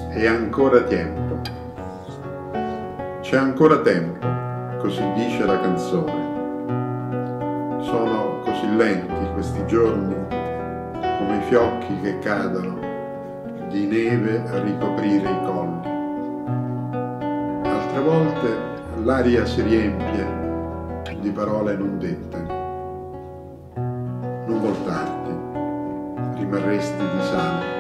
E ancora tempo. C'è ancora tempo, così dice la canzone. Sono così lenti questi giorni, come i fiocchi che cadono di neve a ricoprire i colli. Altre volte l'aria si riempie di parole non dette. Non voltarti, rimarresti di sale.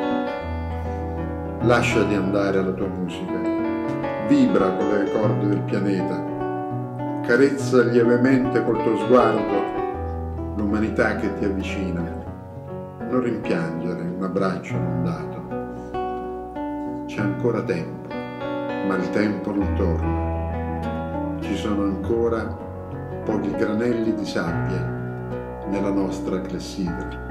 Lasciati andare alla tua musica, vibra con le corde del pianeta, carezza lievemente col tuo sguardo l'umanità che ti avvicina. Non rimpiangere un abbraccio non dato. C'è ancora tempo, ma il tempo non torna. Ci sono ancora pochi granelli di sabbia nella nostra clessidra.